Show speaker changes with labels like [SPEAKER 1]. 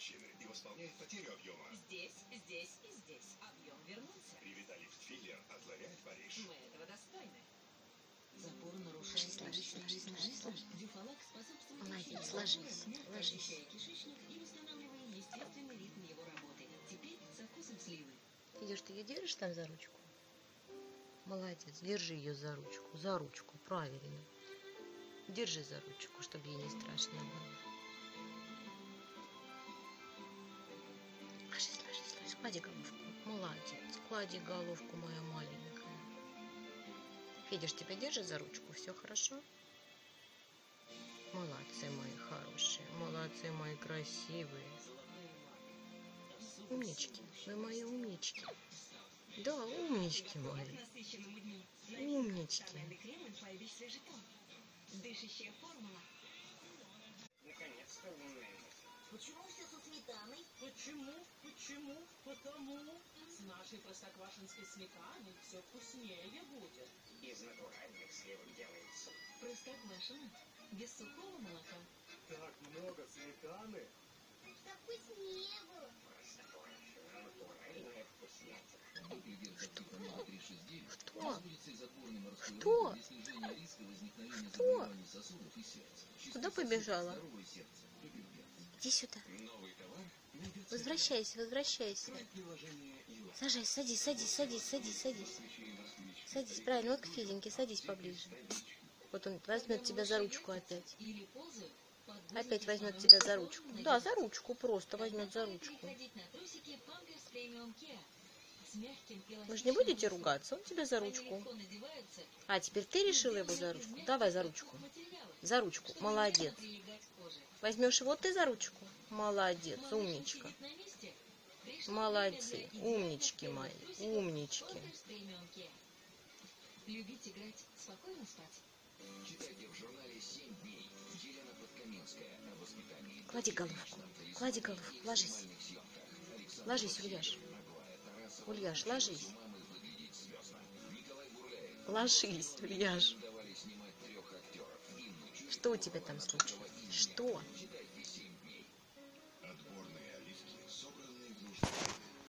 [SPEAKER 1] морщины и восполняет потерю объема.
[SPEAKER 2] Здесь и здесь объем вернулся.
[SPEAKER 1] Ревиталикс филлер озаряет Париж.
[SPEAKER 2] Мы этого достойны. Запор
[SPEAKER 3] Ложись,
[SPEAKER 2] нарушает
[SPEAKER 3] ложись, ложись, ложись, ложись.
[SPEAKER 2] Дюфалак способствует
[SPEAKER 3] Молодец, ложись, ложись.
[SPEAKER 2] очищая кишечник и восстанавливая естественный ритм его работы. Теперь со вкусом сливы.
[SPEAKER 3] Идешь, ты ее держишь там за ручку? Молодец, держи ее за ручку, правильно. Держи за ручку, чтобы ей не страшно было. Ложись, ложись, ложись, клади головку. Молодец, клади головку, моя маленькая. Федя тебя держит за ручку, все хорошо? Молодцы мои хорошие, молодцы мои красивые. Умнички, вы мои умнички. Да, умнички мои. Умнички.
[SPEAKER 2] Дышащая формула.
[SPEAKER 4] Наконец-то лунная мысль.
[SPEAKER 5] Почему все со сметаной?
[SPEAKER 6] Почему? Потому с нашей простоквашинской сметаной все вкуснее будет.
[SPEAKER 4] Из натуральных сливок делается.
[SPEAKER 2] Простоквашино. Без сухого молока.
[SPEAKER 7] Так много сметаны.
[SPEAKER 5] Так вкуснее было.
[SPEAKER 4] Простоквашино, натуральная вкуснятина.
[SPEAKER 3] Кто? Кто? Куда побежала? Иди сюда. Возвращайся, возвращайся. Сажай, садись. Садись, правильно, вот к Феденьке, садись поближе. Вот он возьмет тебя за ручку опять. Опять возьмет тебя за ручку. Да, за ручку просто возьмет за ручку. Вы же не будете ругаться, он тебя за ручку. А, теперь ты решила его за ручку? Давай за ручку. За ручку, молодец. Возьмешь его ты за ручку? Молодец, умничка. Молодцы, умнички мои, умнички.
[SPEAKER 2] Любить играть, спокойно спать.
[SPEAKER 1] Читайте в журнале «7 дней». Елена Подкаменская о воспитании.
[SPEAKER 3] Клади головку, ложись. Ложись, Ульяш. Ульяш, ложись. Ложись, Ульяш. Что у тебя там случилось? Что?